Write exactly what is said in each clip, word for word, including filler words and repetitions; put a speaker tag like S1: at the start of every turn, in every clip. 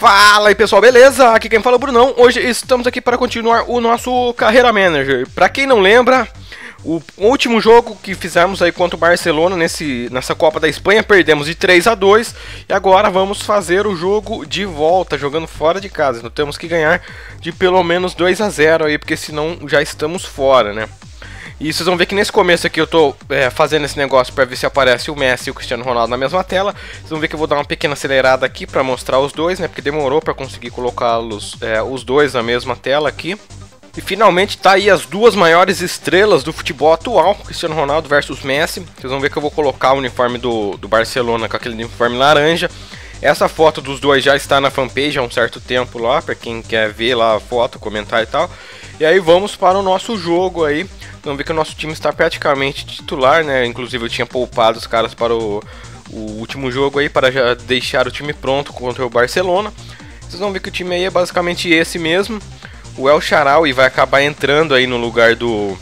S1: Fala aí pessoal, beleza? Aqui quem fala é o Brunão. Hoje estamos aqui para continuar o nosso Carreira Manager. Para quem não lembra, o último jogo que fizemos aí contra o Barcelona nesse, nessa Copa da Espanha, perdemos de três a dois. E agora vamos fazer o jogo de volta, jogando fora de casa. Então temos que ganhar de pelo menos dois a zero aí, porque senão já estamos fora, né? E vocês vão ver que nesse começo aqui eu tô é, fazendo esse negócio para ver se aparece o Messi e o Cristiano Ronaldo na mesma tela. Vocês vão ver que eu vou dar uma pequena acelerada aqui para mostrar os dois, né? Porque demorou para conseguir colocá-los é, os dois na mesma tela aqui. E finalmente tá aí as duas maiores estrelas do futebol atual, Cristiano Ronaldo versus Messi. Vocês vão ver que eu vou colocar o uniforme do, do Barcelona com aquele uniforme laranja. Essa foto dos dois já está na fanpage há um certo tempo lá, para quem quer ver lá a foto, comentar e tal. E aí vamos para o nosso jogo aí. Vamos ver que o nosso time está praticamente titular, né? Inclusive eu tinha poupado os caras para o, o último jogo aí, para já deixar o time pronto contra o Barcelona. Vocês vão ver que o time aí é basicamente esse mesmo. O El Shaarawy vai acabar entrando aí no lugar do,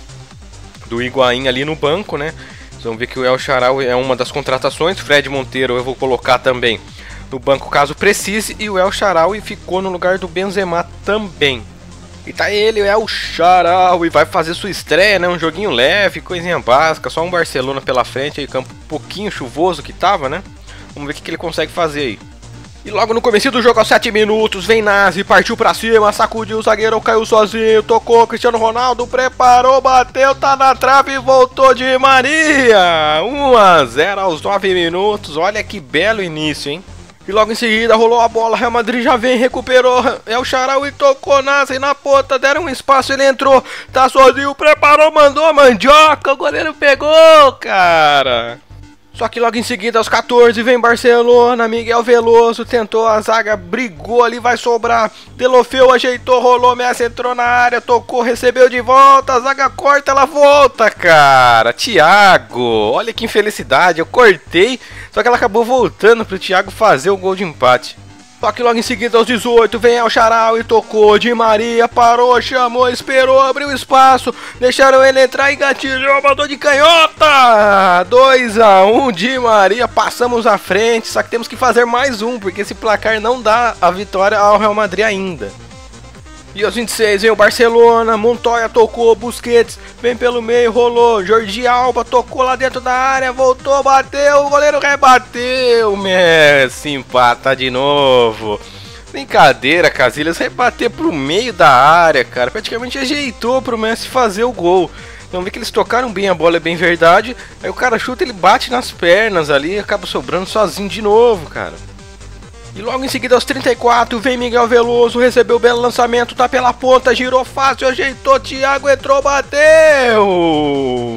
S1: do Higuaín ali no banco, né? Vocês vão ver que o El Shaarawy é uma das contratações. Fred Monteiro eu vou colocar também no banco caso precise. E o El Shaarawy ficou no lugar do Benzema também. E tá ele, é o Shaarawy, vai fazer sua estreia, né? Um joguinho leve, coisinha básica, só um Barcelona pela frente, aí campo um pouquinho chuvoso que tava, né? Vamos ver o que, que ele consegue fazer aí. E logo no começo do jogo, aos sete minutos, vem Nazi, partiu pra cima, sacudiu o zagueiro, caiu sozinho, tocou, Cristiano Ronaldo preparou, bateu, tá na trave e voltou de Maria! um a zero aos nove minutos, olha que belo início, hein? E logo em seguida rolou a bola, Real Madrid já vem, recuperou, El Shaarawy tocou, Nazi na ponta, deram um espaço, ele entrou, tá sozinho, preparou, mandou a mandioca, o goleiro pegou, cara. Só que logo em seguida, aos quatorze, vem Barcelona, Miguel Veloso tentou, a zaga brigou ali, vai sobrar, Deulofeu ajeitou, rolou, Messi entrou na área, tocou, recebeu de volta, a zaga corta, ela volta, cara. Thiago, olha que infelicidade, eu cortei, só que ela acabou voltando pro Thiago fazer o gol de empate. Só que logo em seguida, aos dezoito, vem El Shaarawy, tocou, Di Maria parou, chamou, esperou, abriu espaço, deixaram ele entrar, engatilhou, mandou de canhota! dois a um, Di Maria, passamos à frente, só que temos que fazer mais um, porque esse placar não dá a vitória ao Real Madrid ainda. E aos vinte e seis vem o Barcelona, Montoya tocou, Busquets vem pelo meio, rolou, Jordi Alba tocou lá dentro da área, voltou, bateu, o goleiro rebateu, Messi empata de novo. Brincadeira, Casillas, rebater pro meio da área, cara, praticamente ajeitou pro Messi fazer o gol. Então vê que eles tocaram bem a bola, é bem verdade, aí o cara chuta, ele bate nas pernas ali e acaba sobrando sozinho de novo, cara. E logo em seguida, aos trinta e quatro, vem Miguel Veloso, recebeu o belo lançamento, tá pela ponta, girou fácil, ajeitou, Thiago entrou, bateu!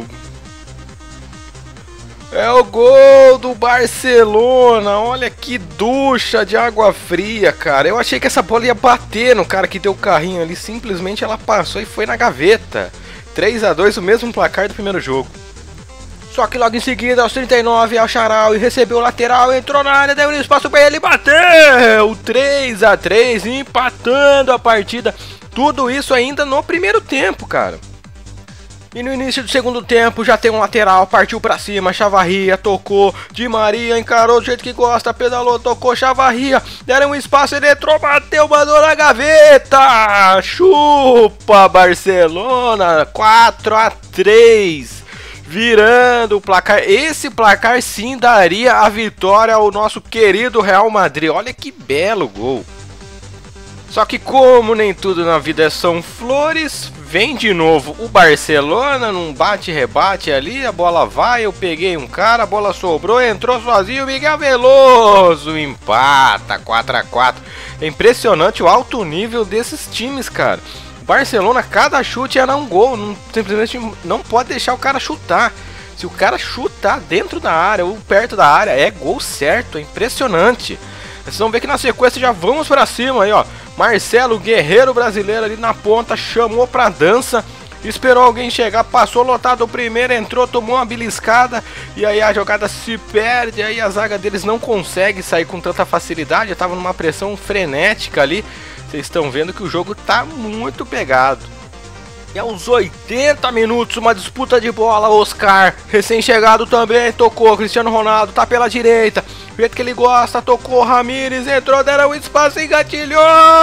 S1: É o gol do Barcelona, olha que ducha de água fria, cara. Eu achei que essa bola ia bater no cara que deu o carrinho ali, simplesmente ela passou e foi na gaveta. três a dois, o mesmo placar do primeiro jogo. Só que logo em seguida, aos trinta e nove, El Shaarawy recebeu o lateral, entrou na área, deu um espaço para ele, bateu! três a três, empatando a partida. Tudo isso ainda no primeiro tempo, cara. E no início do segundo tempo, já tem um lateral, partiu para cima, Chavarria tocou, Di Maria encarou do jeito que gosta, pedalou, tocou, Chavarria, deram um espaço, ele entrou, bateu, mandou na gaveta! Chupa, Barcelona, quatro a três. Virando o placar, esse placar sim daria a vitória ao nosso querido Real Madrid. Olha que belo gol. Só que como nem tudo na vida são flores, vem de novo o Barcelona num bate-rebate ali, a bola vai, eu peguei um cara, a bola sobrou, entrou sozinho, Miguel Veloso empata, quatro a quatro. É impressionante o alto nível desses times, cara. Barcelona, cada chute era um gol, não, simplesmente não pode deixar o cara chutar. Se o cara chutar dentro da área ou perto da área, é gol certo, é impressionante. Vocês vão ver que na sequência já vamos pra cima aí, ó. Marcelo, guerreiro brasileiro ali na ponta, chamou pra dança, esperou alguém chegar, passou lotado o primeiro, entrou, tomou uma beliscada e aí a jogada se perde, aí a zaga deles não consegue sair com tanta facilidade, eu tava numa pressão frenética ali. Vocês estão vendo que o jogo tá muito pegado. E aos oitenta minutos, uma disputa de bola, Oscar, recém-chegado também, tocou, Cristiano Ronaldo, tá pela direita, do jeito que ele gosta, tocou, Ramires entrou, deram o espaço, engatilhou,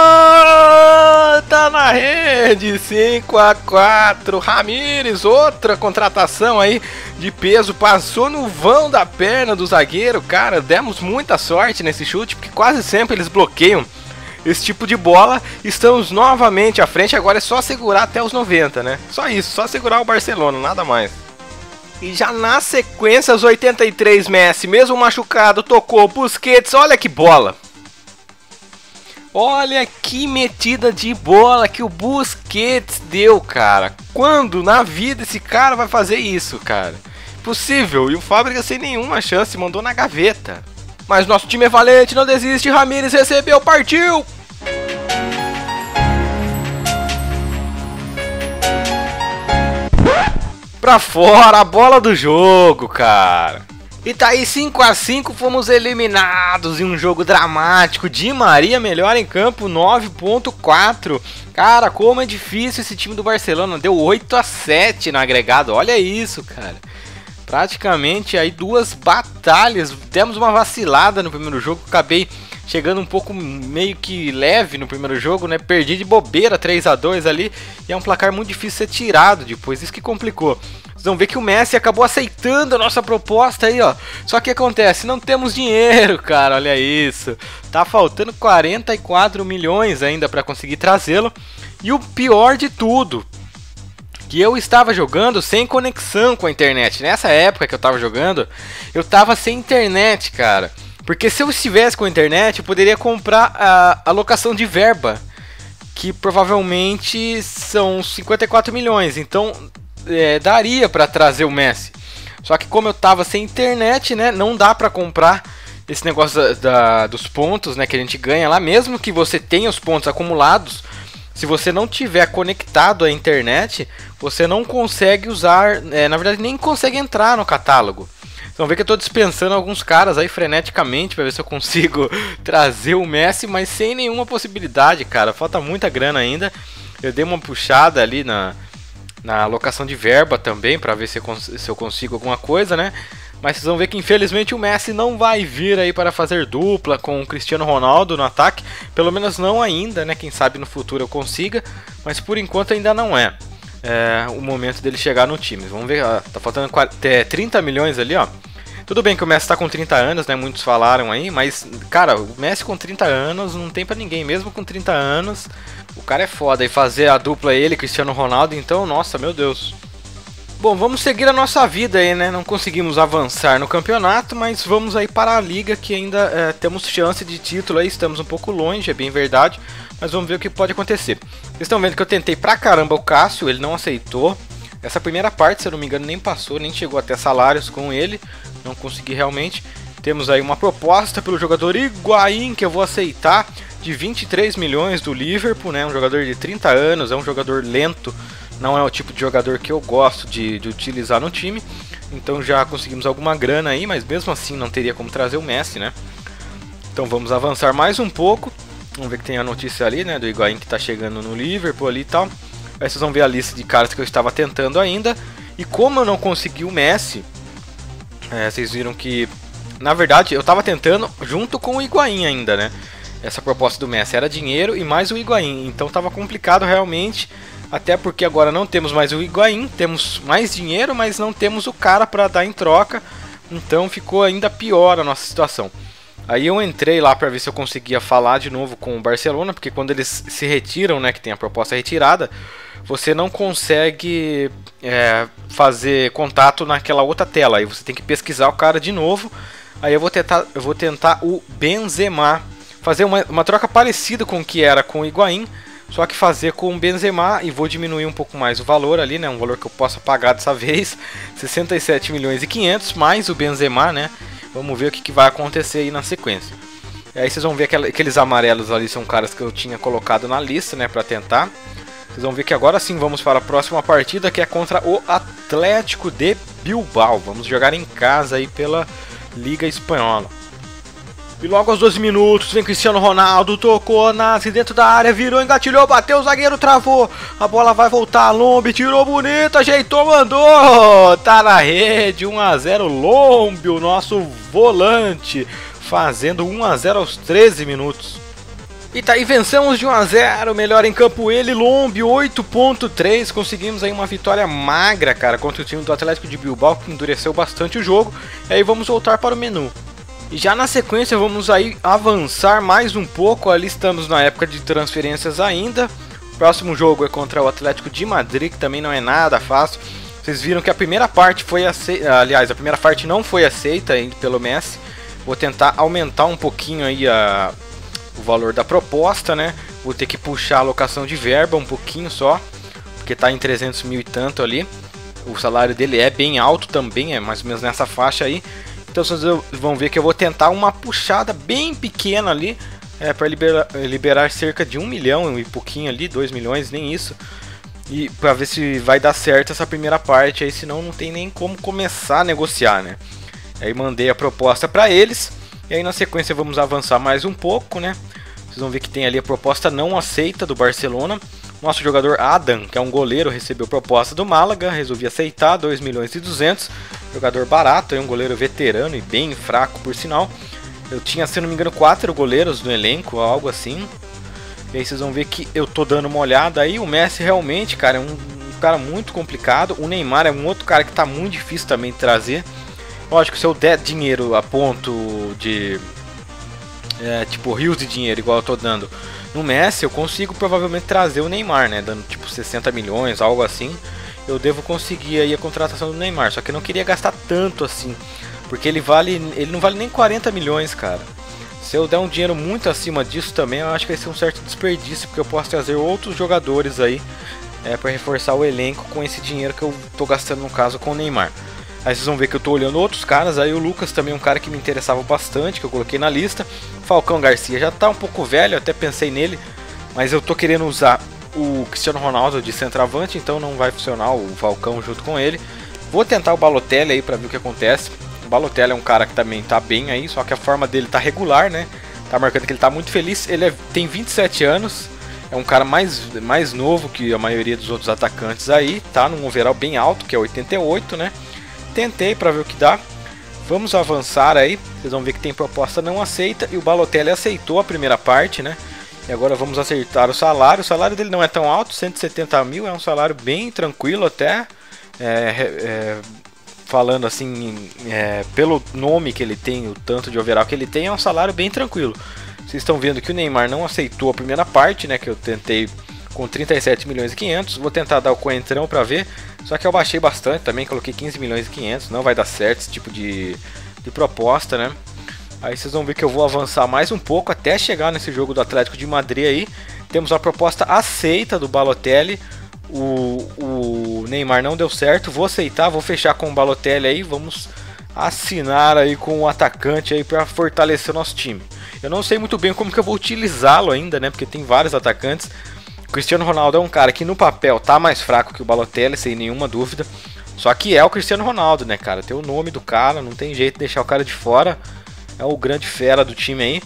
S1: tá na rede, cinco a quatro, Ramires, outra contratação aí de peso, passou no vão da perna do zagueiro, cara, demos muita sorte nesse chute, porque quase sempre eles bloqueiam esse tipo de bola. Estamos novamente à frente, agora é só segurar até os noventa, né? Só isso, só segurar o Barcelona, nada mais. E já na sequência, aos oitenta e três, Messi, mesmo machucado, tocou, Busquets, olha que bola! Olha que metida de bola que o Busquets deu, cara. Quando na vida esse cara vai fazer isso, cara? Impossível, e o Fábricas sem nenhuma chance, mandou na gaveta. Mas nosso time é valente, não desiste, Ramires recebeu, partiu! Pra fora, a bola do jogo, cara. E tá aí cinco a cinco, fomos eliminados em um jogo dramático. Di Maria melhor em campo, nove ponto quatro. Cara, como é difícil esse time do Barcelona. Deu oito a sete no agregado, olha isso, cara. Praticamente aí duas batalhas. Demos uma vacilada no primeiro jogo, acabei chegando um pouco meio que leve no primeiro jogo, né? Perdi de bobeira três a dois ali, e é um placar muito difícil ser tirado depois, isso que complicou. Vocês vão ver que o Messi acabou aceitando a nossa proposta aí, ó. Só que acontece, não temos dinheiro, cara, olha isso. Tá faltando quarenta e quatro milhões ainda para conseguir trazê-lo. E o pior de tudo, que eu estava jogando sem conexão com a internet. Nessa época que eu estava jogando, eu estava sem internet, cara. Porque se eu estivesse com a internet, eu poderia comprar a alocação de verba, que provavelmente são cinquenta e quatro milhões. Então, é, daria para trazer o Messi. Só que como eu estava sem internet, né, não dá para comprar esse negócio da, da, dos pontos, né, que a gente ganha lá. Mesmo que você tenha os pontos acumulados, se você não tiver conectado à internet, você não consegue usar, é, na verdade nem consegue entrar no catálogo. Então vê que eu estou dispensando alguns caras aí freneticamente para ver se eu consigo trazer o Messi, mas sem nenhuma possibilidade, cara. Falta muita grana ainda. Eu dei uma puxada ali na, na alocação de verba também para ver se eu, se eu consigo alguma coisa, né? Mas vocês vão ver que infelizmente o Messi não vai vir aí para fazer dupla com o Cristiano Ronaldo no ataque. Pelo menos não ainda, né? Quem sabe no futuro eu consiga, mas por enquanto ainda não é. É o momento dele chegar no time. Vamos ver, ó, tá faltando trinta milhões ali, ó. Tudo bem que o Messi tá com trinta anos, né? Muitos falaram aí, mas, cara, o Messi com trinta anos não tem pra ninguém. Mesmo com trinta anos, o cara é foda. E fazer a dupla ele, Cristiano Ronaldo, então, nossa, meu Deus. Bom, vamos seguir a nossa vida aí, né? Não conseguimos avançar no campeonato, mas vamos aí para a liga, que ainda é, temos chance de título aí. Estamos um pouco longe, é bem verdade, mas vamos ver o que pode acontecer. Vocês estão vendo que eu tentei pra caramba o Cássio, ele não aceitou. Essa primeira parte, se eu não me engano, nem passou, nem chegou até salários com ele. Não consegui realmente. Temos aí uma proposta pelo jogador Higuaín, que eu vou aceitar, de vinte e três milhões do Liverpool, né? Um jogador de trinta anos, é um jogador lento, não é o tipo de jogador que eu gosto de, de utilizar no time. Então já conseguimos alguma grana aí, mas mesmo assim não teria como trazer o Messi, né? Então vamos avançar mais um pouco. Vamos ver que tem a notícia ali, né, do Higuaín que tá chegando no Liverpool ali e tal. Aí vocês vão ver a lista de caras que eu estava tentando ainda. E como eu não consegui o Messi, é, vocês viram que, na verdade, eu estava tentando junto com o Higuaín ainda, né? Essa proposta do Messi era dinheiro e mais o Higuaín. Então estava complicado realmente, até porque agora não temos mais o Higuaín. Temos mais dinheiro, mas não temos o cara para dar em troca. Então ficou ainda pior a nossa situação. Aí eu entrei lá para ver se eu conseguia falar de novo com o Barcelona, porque quando eles se retiram, né, que tem a proposta retirada, você não consegue é, fazer contato naquela outra tela. Aí você tem que pesquisar o cara de novo. Aí eu vou tentar, eu vou tentar o Benzema, fazer uma, uma troca parecida com o que era com o Higuaín, só que fazer com o Benzema, e vou diminuir um pouco mais o valor ali, né, um valor que eu possa pagar dessa vez, sessenta e sete milhões e quinhentos mais o Benzema, né? Vamos ver o que, que vai acontecer aí na sequência. E aí vocês vão ver que aqueles amarelos ali são caras que eu tinha colocado na lista, né, para tentar. Vocês vão ver que agora sim vamos para a próxima partida, que é contra o Atlético de Bilbao. Vamos jogar em casa aí pela Liga Espanhola. E logo aos doze minutos vem Cristiano Ronaldo, tocou, nasce dentro da área, virou, engatilhou, bateu, o zagueiro travou. A bola vai voltar, Lombe tirou bonito, ajeitou, mandou. Tá na rede, um a zero, Lombe, o nosso volante. fazendo um a zero aos treze minutos. E tá aí, vencemos de um a zero, melhor em campo ele, Lombi, oito ponto três, conseguimos aí uma vitória magra, cara, contra o time do Atlético de Bilbao, que endureceu bastante o jogo. E aí vamos voltar para o menu. E já na sequência vamos aí avançar mais um pouco, ali estamos na época de transferências ainda. O próximo jogo é contra o Atlético de Madrid, que também não é nada fácil. Vocês viram que a primeira parte foi aceita, aliás, a primeira parte não foi aceita ainda pelo Messi. Vou tentar aumentar um pouquinho aí a... o valor da proposta, né? Vou ter que puxar a alocação de verba um pouquinho só, porque tá em trezentos mil e tanto ali. O salário dele é bem alto também, é mais ou menos nessa faixa aí. Então vocês vão ver que eu vou tentar uma puxada bem pequena ali, é, para liberar, liberar cerca de um milhão e pouquinho ali, dois milhões, nem isso. E para ver se vai dar certo essa primeira parte aí, senão não tem nem como começar a negociar, né? Aí mandei a proposta para eles. E aí na sequência vamos avançar mais um pouco, né? Vocês vão ver que tem ali a proposta não aceita do Barcelona. Nosso jogador Adam, que é um goleiro, recebeu proposta do Málaga, resolvi aceitar, dois milhões e duzentos. Jogador barato, é um goleiro veterano e bem fraco por sinal. Eu tinha, se não me engano, quatro goleiros no elenco, algo assim. E aí vocês vão ver que eu tô dando uma olhada aí. O Messi realmente, cara, é um, um cara muito complicado. O Neymar é um outro cara que tá muito difícil também de trazer. Lógico, se eu der dinheiro a ponto de... É, tipo, rios de dinheiro, igual eu tô dando no Messi, eu consigo provavelmente trazer o Neymar, né? Dando tipo sessenta milhões, algo assim. Eu devo conseguir aí a contratação do Neymar. Só que eu não queria gastar tanto assim, porque ele vale, ele não vale nem quarenta milhões, cara. Se eu der um dinheiro muito acima disso também, eu acho que vai ser um certo desperdício, porque eu posso trazer outros jogadores aí é, para reforçar o elenco com esse dinheiro que eu tô gastando no caso com o Neymar. Aí vocês vão ver que eu tô olhando outros caras, aí o Lucas também é um cara que me interessava bastante, que eu coloquei na lista. Falcão Garcia já tá um pouco velho, eu até pensei nele, mas eu tô querendo usar o Cristiano Ronaldo de centroavante, então não vai funcionar o Falcão junto com ele. Vou tentar o Balotelli aí pra ver o que acontece. O Balotelli é um cara que também tá bem aí, só que a forma dele tá regular, né? Tá marcando que ele tá muito feliz, ele é, tem vinte e sete anos, é um cara mais, mais novo que a maioria dos outros atacantes aí, tá num overall bem alto, que é oitenta e oito, né? Tentei para ver o que dá. Vamos avançar aí. Vocês vão ver que tem proposta não aceita. E o Balotelli aceitou a primeira parte, né? E agora vamos acertar o salário. O salário dele não é tão alto, cento e setenta mil. É um salário bem tranquilo até. É, é, falando assim, é, pelo nome que ele tem, o tanto de overall que ele tem, é um salário bem tranquilo. Vocês estão vendo que o Neymar não aceitou a primeira parte, né? Que eu tentei com trinta e sete milhões e quinhentos. Vou tentar dar o coentrão para ver. Só que eu baixei bastante também, coloquei quinze milhões e quinhentos. Não vai dar certo esse tipo de, de proposta, né? Aí vocês vão ver que eu vou avançar mais um pouco até chegar nesse jogo do Atlético de Madrid aí. Temos a proposta aceita do Balotelli. O, o Neymar não deu certo. Vou aceitar, vou fechar com o Balotelli aí. Vamos assinar aí com o atacante aí para fortalecer o nosso time. Eu não sei muito bem como que eu vou utilizá-lo ainda, né? Porque tem vários atacantes. O Cristiano Ronaldo é um cara que no papel tá mais fraco que o Balotelli, sem nenhuma dúvida. Só que é o Cristiano Ronaldo, né, cara? Tem o nome do cara, não tem jeito de deixar o cara de fora. É o grande fera do time aí.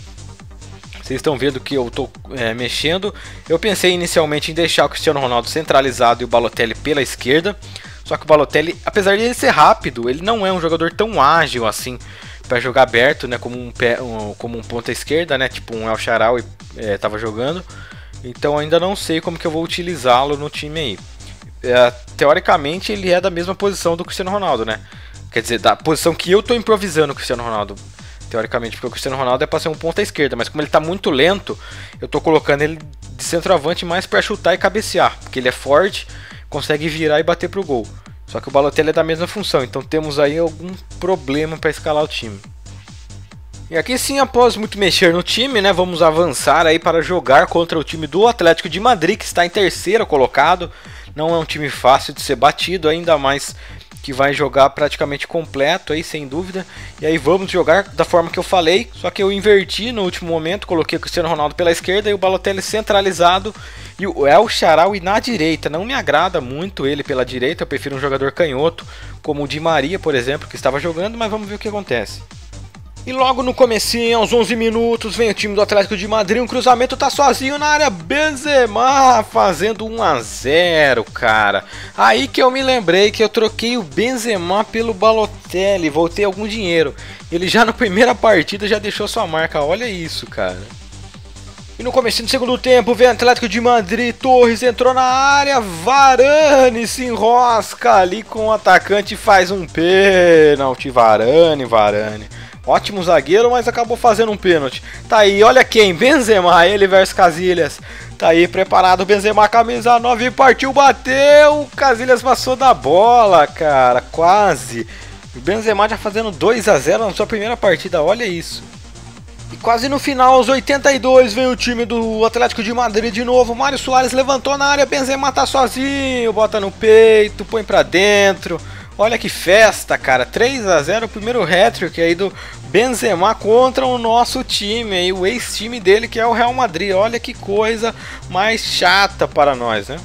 S1: Vocês estão vendo que eu tô é, mexendo. Eu pensei inicialmente em deixar o Cristiano Ronaldo centralizado e o Balotelli pela esquerda. Só que o Balotelli, apesar de ele ser rápido, ele não é um jogador tão ágil assim para jogar aberto, né, como um, pé, um, como um ponta esquerda, né, tipo um El Shaarawy é, tava jogando. Então ainda não sei como que eu vou utilizá-lo no time aí. É, teoricamente ele é da mesma posição do Cristiano Ronaldo, né? Quer dizer, da posição que eu tô improvisando o Cristiano Ronaldo. Teoricamente, porque o Cristiano Ronaldo é para ser um ponta esquerda, mas como ele tá muito lento, eu tô colocando ele de centroavante mais para chutar e cabecear, porque ele é forte, consegue virar e bater pro gol. Só que o Balotelli é da mesma função, então temos aí algum problema para escalar o time. E aqui sim, após muito mexer no time, né, vamos avançar aí para jogar contra o time do Atlético de Madrid, que está em terceiro colocado. Não é um time fácil de ser batido, ainda mais que vai jogar praticamente completo aí, sem dúvida. E aí vamos jogar da forma que eu falei, só que eu inverti no último momento, coloquei o Cristiano Ronaldo pela esquerda e o Balotelli centralizado e o El Shaarawy na direita. Não me agrada muito ele pela direita, eu prefiro um jogador canhoto, como o Di Maria, por exemplo, que estava jogando, mas vamos ver o que acontece. E logo no comecinho, aos onze minutos, vem o time do Atlético de Madrid, um cruzamento, tá sozinho na área, Benzema fazendo um a zero, cara. Aí que eu me lembrei que eu troquei o Benzema pelo Balotelli, voltei algum dinheiro. Ele já na primeira partida já deixou sua marca, olha isso, cara. E no comecinho do segundo tempo, vem o Atlético de Madrid, Torres entrou na área, Varane se enrosca ali com o atacante e faz um pênalti, Varane, Varane. Ótimo zagueiro, mas acabou fazendo um pênalti. Tá aí, olha quem, Benzema, ele versus Casillas. Tá aí, preparado, Benzema, camisa nove, partiu, bateu, Casillas passou da bola, cara, quase. O Benzema já fazendo dois a zero na sua primeira partida, olha isso. E quase no final, aos oitenta e dois, vem o time do Atlético de Madrid de novo. Mário Soares levantou na área, Benzema tá sozinho, bota no peito, põe pra dentro. Olha que festa, cara, três a zero, o primeiro hat-trick aí do Benzema contra o nosso time, aí, o ex-time dele que é o Real Madrid. Olha que coisa mais chata para nós, né?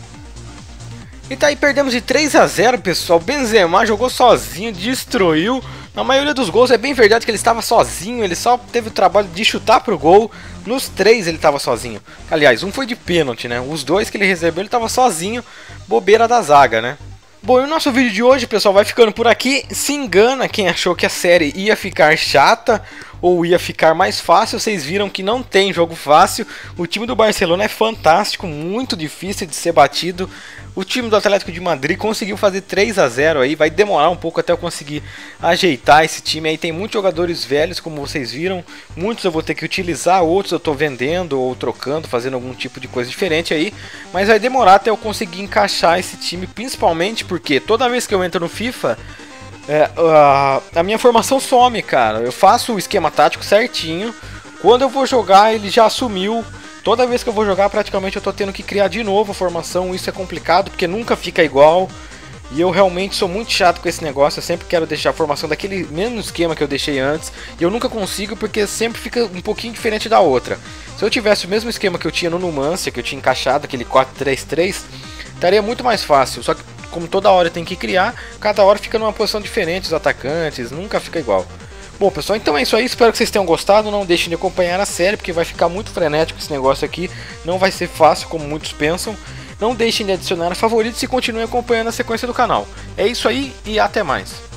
S1: E tá aí, perdemos de três a zero, pessoal. Benzema jogou sozinho, destruiu. Na maioria dos gols é bem verdade que ele estava sozinho, ele só teve o trabalho de chutar pro gol. Nos três ele estava sozinho. Aliás, um foi de pênalti, né? Os dois que ele recebeu ele estava sozinho, bobeira da zaga, né? Bom, e o nosso vídeo de hoje, pessoal, vai ficando por aqui. Se engana quem achou que a série ia ficar chata ou ia ficar mais fácil. Vocês viram que não tem jogo fácil. O time do Barcelona é fantástico, muito difícil de ser batido. O time do Atlético de Madrid conseguiu fazer três a zero aí, vai demorar um pouco até eu conseguir ajeitar esse time aí. Tem muitos jogadores velhos, como vocês viram, muitos eu vou ter que utilizar, outros eu estou vendendo ou trocando, fazendo algum tipo de coisa diferente aí. Mas vai demorar até eu conseguir encaixar esse time, principalmente porque toda vez que eu entro no FIFA, é, a, a minha formação some, cara. Eu faço o esquema tático certinho, quando eu vou jogar ele já sumiu. Toda vez que eu vou jogar, praticamente eu tô tendo que criar de novo a formação. Isso é complicado, porque nunca fica igual. E eu realmente sou muito chato com esse negócio. Eu sempre quero deixar a formação daquele mesmo esquema que eu deixei antes. E eu nunca consigo, porque sempre fica um pouquinho diferente da outra. Se eu tivesse o mesmo esquema que eu tinha no Numancia, que eu tinha encaixado, aquele quatro três três, estaria muito mais fácil. Só que como toda hora eu tenho que criar, cada hora fica numa posição diferente os atacantes, nunca fica igual. Bom, pessoal, então é isso aí, espero que vocês tenham gostado, não deixem de acompanhar a série, porque vai ficar muito frenético esse negócio aqui, não vai ser fácil como muitos pensam. Não deixem de adicionar a favoritos e continuem acompanhando a sequência do canal. É isso aí e até mais.